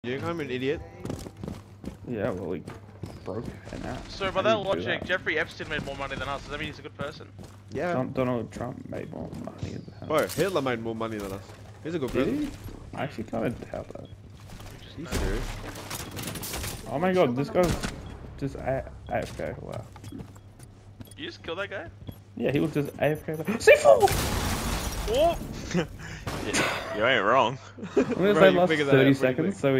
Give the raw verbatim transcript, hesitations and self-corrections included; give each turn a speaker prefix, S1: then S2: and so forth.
S1: I'm an idiot.
S2: Yeah, well, he broke an ass.
S3: So by that logic, that? Jeffrey Epstein made more money than us. Does that mean he's a good person?
S1: Yeah.
S2: Don Donald Trump made more money than us.
S1: Bro, Hitler made more money than us. He's a good
S2: Did
S1: person.
S2: he? I actually kind of doubt that.
S1: He's serious.
S2: Oh my god, this guy's just A F K. Wow.
S3: You just killed that guy?
S2: Yeah, he was just A F K. C four!
S3: Oh!
S4: Yeah, you ain't wrong.
S2: I'm gonna
S1: Bro,
S2: say
S1: you
S2: last
S1: figured that out
S2: thirty
S1: pretty
S2: seconds,
S1: quick.
S2: so